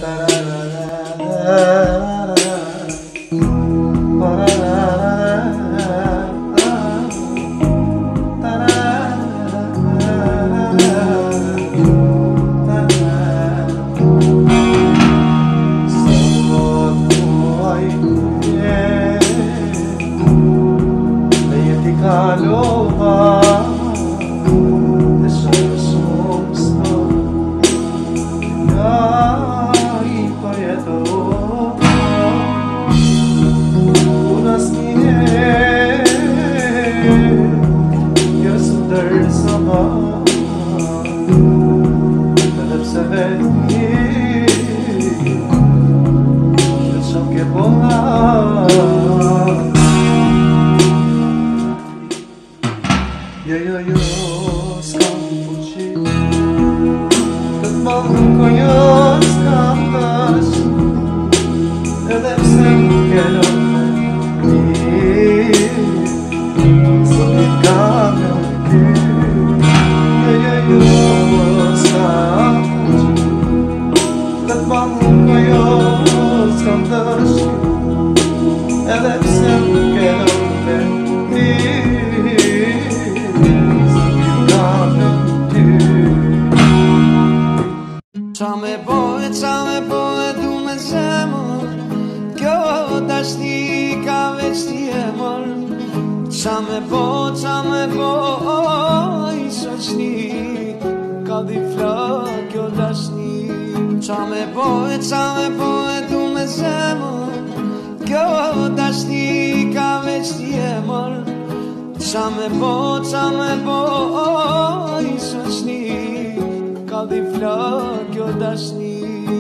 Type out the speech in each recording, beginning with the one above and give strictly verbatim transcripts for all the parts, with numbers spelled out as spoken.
Qa me bojë, qa me bojë du me zemër, kjo dashni ka veç ti e mërë. Qa me bojë, qa me bojë, shoqni, ka di flak kjo dashni. Qa me bojë, qa me bojë du me zemër, kjo dashni ka veç ti e mërë. Qa me bojë, qa me bojë, shoqni, ka di flak kjo dashni.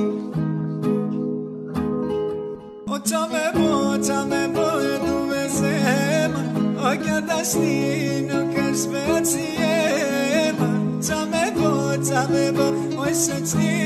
O qa me bo, qa me bo e du me zemër, o kjo dashni nuk është veç si emër. Qa me bo, qa me bo, oj shoqni,